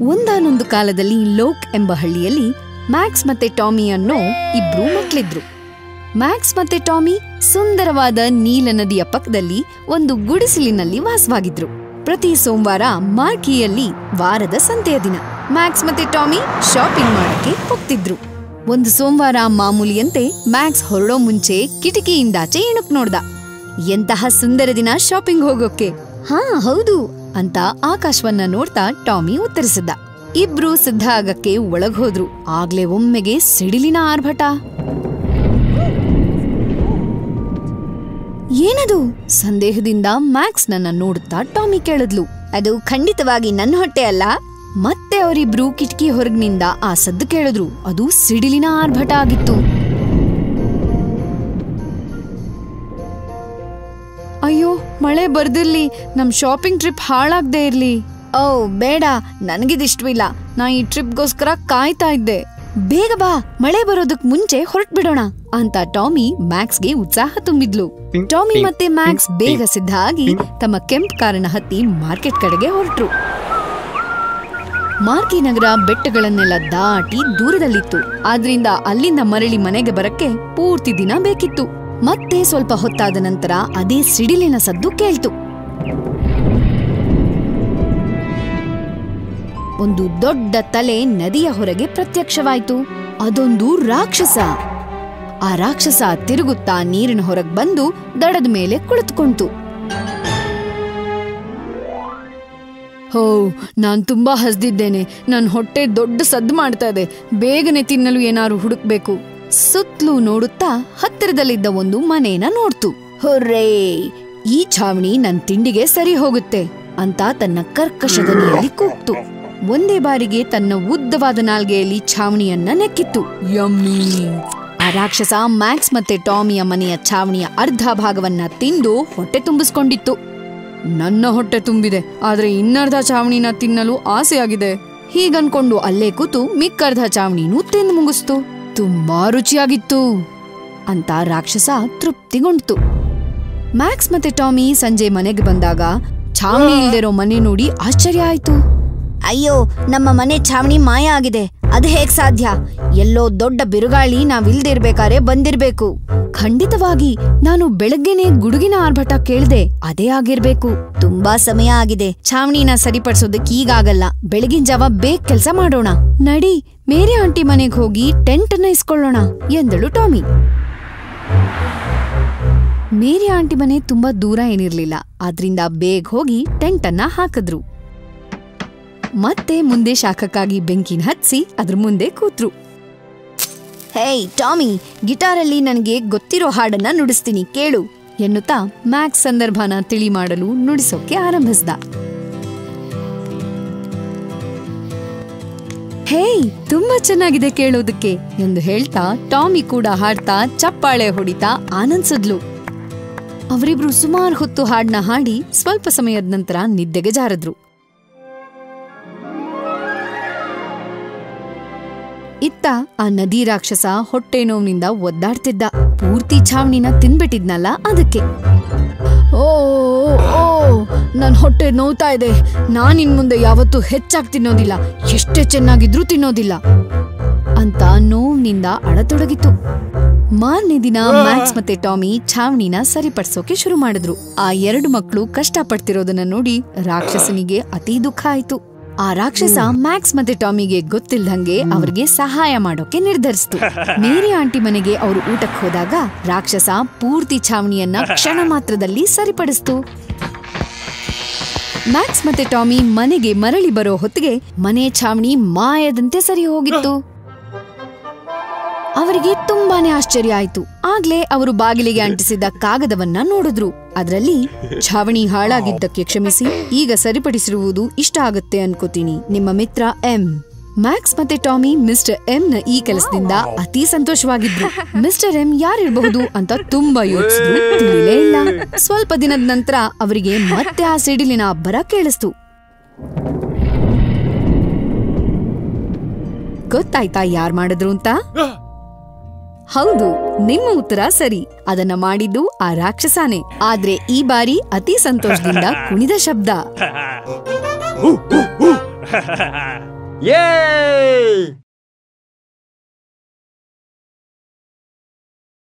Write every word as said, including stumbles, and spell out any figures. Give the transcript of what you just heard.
ಒಂದಾನೊಂದು ಕಾಲದಲ್ಲಿ ಲೋಕ್ ಎಂಬ ಹಳ್ಳಿಯಲ್ಲಿ ಮ್ಯಾಕ್ಸ್ ಮತ್ತೆ ಟಾಮಿ ಅನ್ನೋ ಇಬ್ರು ಮಕ್ಳಿದ್ರು. ಮ್ಯಾಕ್ಸ್ ಮತ್ತೆ ಟಾಮಿ ಸುಂದರವಾದ ನೀಲ ನದಿಯ ಪಕ್ಕದಲ್ಲಿ ಒಂದು ಗುಡಿಸಲಿನಲ್ಲಿ ವಾಸವಾಗಿದ್ರು. ಪ್ರತಿ ಸೋಮವಾರ ಮಾರ್ಕಿಯಲ್ಲಿ ವಾರದ ಸಂತೆಯ ದಿನ ಮ್ಯಾಕ್ಸ್ ಮತ್ತೆ ಟಾಮಿ ಶಾಪಿಂಗ್ ಮಾಡಕ್ಕೆ ಹೋಗ್ತಿದ್ರು. ಒಂದು ಸೋಮವಾರ ಮಾಮೂಲಿಯಂತೆ ಮ್ಯಾಕ್ಸ್ ಹೊರಡೋ ಮುಂಚೆ ಕಿಟಕಿಯಿಂದಾಚೆ ಇಣುಕ್ ನೋಡ್ದ. ಎಂತಹ ಸುಂದರ ದಿನ ಶಾಪಿಂಗ್ ಹೋಗೋಕೆ. ಹಾ ಹೌದು ಅಂತ ಆಕಾಶವನ್ನ ನೋಡ್ತಾ ಟಾಮಿ ಉತ್ತರಿಸಿದ್ದ. ಇಬ್ರು ಸಿದ್ಧ ಆಗಕ್ಕೆ ಒಳಗ್ ಹೋದ್ರು. ಆಗ್ಲೇ ಒಮ್ಮೆಗೆ ಸಿಡಿಲಿನ ಆರ್ಭಟ. ಏನದು? ಸಂದೇಹದಿಂದ ಮ್ಯಾಕ್ಸ್ ನನ್ನ ನೋಡುತ್ತಾ ಟಾಮಿ ಕೇಳಿದ್ಲು. ಅದು ಖಂಡಿತವಾಗಿ ನನ್ನ ಹೊಟ್ಟೆ ಅಲ್ಲ. ಮತ್ತೆ ಅವರಿಬ್ರು ಕಿಟಕಿ ಹೊರಗಿನಿಂದ ಆ ಸದ್ದು ಕೇಳಿದ್ರು. ಅದು ಸಿಡಿಲಿನ ಆರ್ಭಟ ಆಗಿತ್ತು. ಅಯ್ಯೋ, ಮಳೆ ಬರ್ದಿರ್ಲಿ, ನಮ್ ಶಾಪಿಂಗ್ ಟ್ರಿಪ್ ಹಾಳಾಗ್ದೇ ಇರ್ಲಿ. ಓ ಬೇಡ, ನನಗಿದಿಷ್ಟವಿಲ್ಲ. ನಾ ಈ ಟ್ರಿಪ್ಗೋಸ್ಕರ ಕಾಯ್ತಾ ಇದ್ದೆ. ಬೇಗ ಬಾ, ಮಳೆ ಬರೋದಕ್ ಮುಂಚೆ ಹೊರಟ್ಬಿಡೋಣ ಅಂತ ಟಾಮಿ ಮ್ಯಾಕ್ಸ್ಗೆ ಉತ್ಸಾಹ ತುಂಬಿದ್ಲು. ಟಾಮಿ ಮತ್ತೆ ಮ್ಯಾಕ್ಸ್ ಬೇಗ ಸಿದ್ಧ ಆಗಿ ತಮ್ಮ ಕೆಂಪ್ ಕಾರನ್ನ ಹತ್ತಿ ಮಾರ್ಕೆಟ್ ಕಡೆಗೆ ಹೊರಟ್ರು. ಮಾರ್ಕಿ ನಗರ ಬೆಟ್ಟಗಳನ್ನೆಲ್ಲ ದಾಟಿ ದೂರದಲ್ಲಿತ್ತು. ಆದ್ರಿಂದ ಅಲ್ಲಿಂದ ಮರಳಿ ಮನೆಗೆ ಬರಕ್ಕೆ ಪೂರ್ತಿ ದಿನ ಬೇಕಿತ್ತು. ಮತ್ತೆ ಸ್ವಲ್ಪ ಹೊತ್ತಾದ ನಂತರ ಅದೇ ಸಿಡಿಲಿನ ಸದ್ದು ಕೇಳ್ತು. ಒಂದು ದೊಡ್ಡ ತಲೆ ನದಿಯ ಹೊರಗೆ ಪ್ರತ್ಯಕ್ಷವಾಯ್ತು. ಅದೊಂದು ರಾಕ್ಷಸ. ಆ ರಾಕ್ಷಸ ತಿರುಗುತ್ತಾ ನೀರಿನ ಹೊರಗೆ ಬಂದು ದಡದ ಮೇಲೆ ಕುಳಿತುಕೊಂತು. ಹೋ, ನಾನ್ ತುಂಬಾ ಹಸ್ದಿದ್ದೇನೆ. ನನ್ ಹೊಟ್ಟೆ ದೊಡ್ಡ ಸದ್ದು ಮಾಡ್ತಾ ಇದೆ. ಬೇಗನೆ ತಿನ್ನಲು ಏನಾರು ಹುಡುಕ್ಬೇಕು. ಸುತ್ತಲೂ ನೋಡುತ್ತಾ ಹತ್ತಿರದಲ್ಲಿದ್ದ ಒಂದು ಮನೇನ ನೋಡ್ತು. ಹೊರ್ರೇ, ಈ ಛಾವಣಿ ನನ್ ತಿಂಡಿಗೆ ಸರಿ ಹೋಗುತ್ತೆ ಅಂತ ತನ್ನ ಕರ್ಕಶ ಧ್ವನಿಯಲ್ಲಿ ಕೂಗ್ತು. ಒಂದೇ ಬಾರಿಗೆ ತನ್ನ ಉದ್ದವಾದ ನಾಲ್ಗೆಯಲ್ಲಿ ಛಾವಣಿಯನ್ನ ನೆಕ್ಕಿತ್ತು. ಯಮ್ಮಿ! ಆ ರಾಕ್ಷಸ ಮ್ಯಾಕ್ಸ್ ಮತ್ತೆ ಟಾಮಿಯ ಮನೆಯ ಛಾವಣಿಯ ಅರ್ಧ ಭಾಗವನ್ನ ತಿಂದು ಹೊಟ್ಟೆ ತುಂಬಿಸ್ಕೊಂಡಿತ್ತು. ನನ್ನ ಹೊಟ್ಟೆ ತುಂಬಿದೆ, ಆದ್ರೆ ಇನ್ನರ್ಧ ಛಾವಣಿನ ತಿನ್ನಲು ಆಸೆಯಾಗಿದೆ. ಹೀಗನ್ಕೊಂಡು ಅಲ್ಲೇ ಕೂತು ಮಿಕ್ಕರ್ಧ ಛಾವಣಿನೂ ತಿಂದು ಮುಗಿಸ್ತು. ತುಂಬಾ ರುಚಿಯಾಗಿತ್ತು ಅಂತ ರಾಕ್ಷಸ ತೃಪ್ತಿಗೊಂಡ್ತು. ಮ್ಯಾಕ್ಸ್ ಮತ್ತೆ ಟಾಮಿ ಸಂಜೆ ಮನೆಗೆ ಬಂದಾಗ ಛಾವಣಿ ಇಲ್ದಿರೋ ಮನೆ ನೋಡಿ ಆಶ್ಚರ್ಯ ಆಯ್ತು. ಅಯ್ಯೋ, ನಮ್ಮ ಮನೆ ಛಾವಣಿ ಮಾಯ ಆಗಿದೆ. ಅದು ಹೇಗ್ ಸಾಧ್ಯ? ಎಲ್ಲೋ ದೊಡ್ಡ ಬಿರುಗಾಳಿ ನಾವಿಲ್ದಿರ್ಬೇಕಾರೆ ಬಂದಿರ್ಬೇಕು. ಖಂಡಿತವಾಗಿ ನಾನು ಬೆಳಗ್ಗೆನೆ ಗುಡುಗಿನ ಆರ್ಭಟ ಕೇಳ್ದೆ. ಅದೇ ಆಗಿರ್ಬೇಕು. ತುಂಬಾ ಸಮಯ ಆಗಿದೆ. ಛಾವಣಿನ ಸರಿಪಡಿಸೋದಕ್ಕೆ ಈಗಾಗಲ್ಲ. ಬೆಳಗಿನ ಜಾವ ಬೇಗ ಕೆಲ್ಸ ಮಾಡೋಣ. ನಡಿ, ಮೇರಿ ಆಂಟಿ ಮನೆಗ್ ಹೋಗಿ ಟೆಂಟ್ ಅನ್ನ ಇಸ್ಕೊಳ್ಳೋಣ ಎಂದಳು ಟಾಮಿ. ಮೇರಿ ಆಂಟಿ ಮನೆ ತುಂಬಾ ದೂರ ಏನಿರ್ಲಿಲ್ಲ. ಆದ್ರಿಂದ ಬೇಗ ಹೋಗಿ ಟೆಂಟ್ ಅನ್ನ ಹಾಕಿದ್ರು. ಮತ್ತೆ ಮುಂದೆ ಶಾಖಕ್ಕಾಗಿ ಬೆಂಕಿನ ಹತ್ಸಿ ಅದ್ರ ಮುಂದೆ ಕೂತ್ರು. ಹೇಯ್ ಟಾಮಿ, ಗಿಟಾರಲ್ಲಿ ನನಗೆ ಗೊತ್ತಿರೋ ಹಾಡನ್ನ ನುಡಿಸ್ತೀನಿ ಕೇಳು ಎನ್ನುತ್ತಾ ಮ್ಯಾಕ್ಸ್ ಸಂದರ್ಭನ ತಿಳಿ ಮಾಡಲು ನುಡಿಸೋಕೆ ಆರಂಭಿಸ್ದ. ಹೇಯ್, ತುಂಬಾ ಚೆನ್ನಾಗಿದೆ ಕೇಳೋದಕ್ಕೆ ಎಂದು ಹೇಳ್ತಾ ಟಾಮಿ ಕೂಡ ಹಾಡ್ತಾ ಚಪ್ಪಾಳೆ ಹೊಡಿತಾ ಆನಂದಿಸಿದ್ಲು. ಅವರಿಬ್ರು ಸುಮಾರು ಹೊತ್ತು ಹಾಡ್ನ ಹಾಡಿ ಸ್ವಲ್ಪ ಸಮಯದ ನಂತರ ನಿದ್ದೆಗೆ ಜಾರದ್ರು. ಇತ್ತ ಆ ನದಿ ರಾಕ್ಷಸ ಹೊಟ್ಟೆ ನೋವಿನಿಂದ ಒದ್ದಾಡ್ತಿದ್ದ. ಪೂರ್ತಿ ಛಾವಣಿನ ತಿನ್ಬಿಟ್ಟಿದ್ನಲ್ಲ ಅದಕ್ಕೆ. ಓ ಓ ನನ್ ಹೊಟ್ಟೆ ನೋವ್ತಾ ಇದೆ. ನಾನಿನ್ ಮುಂದೆ ಯಾವತ್ತೂ ಹೆಚ್ಚಾಗಿ ತಿನ್ನೋದಿಲ್ಲ. ಎಷ್ಟೇ ಚೆನ್ನಾಗಿದ್ರೂ ತಿನ್ನೋದಿಲ್ಲ ಅಂತ ನೋವಿನಿಂದ ಅಳತೊಡಗಿತು. ಮಾರನೇ ದಿನ ಮ್ಯಾಕ್ಸ್ ಮತ್ತೆ ಟಾಮಿ ಛಾವಣಿನ ಸರಿಪಡಿಸೋಕೆ ಶುರು ಮಾಡಿದ್ರು. ಆ ಎರಡು ಮಕ್ಕಳು ಕಷ್ಟಪಡ್ತಿರೋದನ್ನ ನೋಡಿ ರಾಕ್ಷಸನಿಗೆ ಅತಿ ದುಃಖ ಆಯ್ತು. ಆ ರಾಕ್ಷಸ ಮ್ಯಾಕ್ಸ್ ಮತ್ತೆ ಟಾಮಿಗೆ ಗೊತ್ತಿಲ್ದಂಗೆ ಅವ್ರಿಗೆ ಸಹಾಯ ಮಾಡೋಕೆ ನಿರ್ಧರಿಸಿತು. ಮೇರಿ ಆಂಟಿ ಮನೆಗೆ ಅವರು ಊಟಕ್ಕೆ ಹೋದಾಗ ರಾಕ್ಷಸ ಪೂರ್ತಿ ಛಾವಣಿಯನ್ನ ಕ್ಷಣ ಮಾತ್ರದಲ್ಲಿ ಸರಿಪಡಿಸ್ತು. ಮ್ಯಾಕ್ಸ್ ಮತ್ತೆ ಟಾಮಿ ಮನೆಗೆ ಮರಳಿ ಬರೋ ಹೊತ್ತಿಗೆ ಮನೆ ಛಾವಣಿ ಮಾಯದಂತೆ ಸರಿ ಹೋಗಿತ್ತು. ಅವರಿಗೆ ತುಂಬಾನೇ ಆಶ್ಚರ್ಯ ಆಯ್ತು. ಆಗ್ಲೇ ಅವರು ಬಾಗಿಲಿಗೆ ಅಂಟಿಸಿದ ಕಾಗದವನ್ನ ನೋಡಿದ್ರು. ಅದರಲ್ಲಿ, ಛಾವಣಿ ಹಾಳಾಗಿದ್ದಕ್ಕೆ ಕ್ಷಮಿಸಿ, ಈಗ ಸರಿಪಡಿಸಿರುವುದು ಇಷ್ಟ ಆಗತ್ತೆ ಅನ್ಕೋತೀನಿ, ನಿಮ್ಮ ಮಿತ್ರ ಎಂ. ಮ್ಯಾಕ್ಸ್ ಮತ್ತೆ ಟಾಮಿ ಮಿಸ್ಟರ್ ಎಂ ನ ಈ ಕೆಲಸದಿಂದ ಅತಿ ಸಂತೋಷವಾಗಿದ್ರು. ಮಿಸ್ಟರ್ ಎಂ ಯಾರಿರಬಹುದು ಅಂತ ತುಂಬಾ ಯೋಚಿಸಿದ್ರು. ತಿಳಿಲೇ ಇಲ್ಲ. ಸ್ವಲ್ಪ ದಿನದ ನಂತರ ಅವರಿಗೆ ಮತ್ತೆ ಆ ಸಿಡಿಲಿನ ಅಬ್ಬರ ಕೇಳಿಸ್ತು. ಗೊತ್ತಾಯ್ತಾ ಯಾರ್ ಮಾಡಿದ್ರು ಅಂತ? ಹೌದು, ನಿಮ್ಮ ಉತ್ತರ ಸರಿ. ಅದನ್ನ ಮಾಡಿದ್ದು ಆ ರಾಕ್ಷಸನೇ. ಆದ್ರೆ ಈ ಬಾರಿ ಅತಿ ಸಂತೋಷದಿಂದ ಕುಣಿದ ಶಬ್ದ. ಏ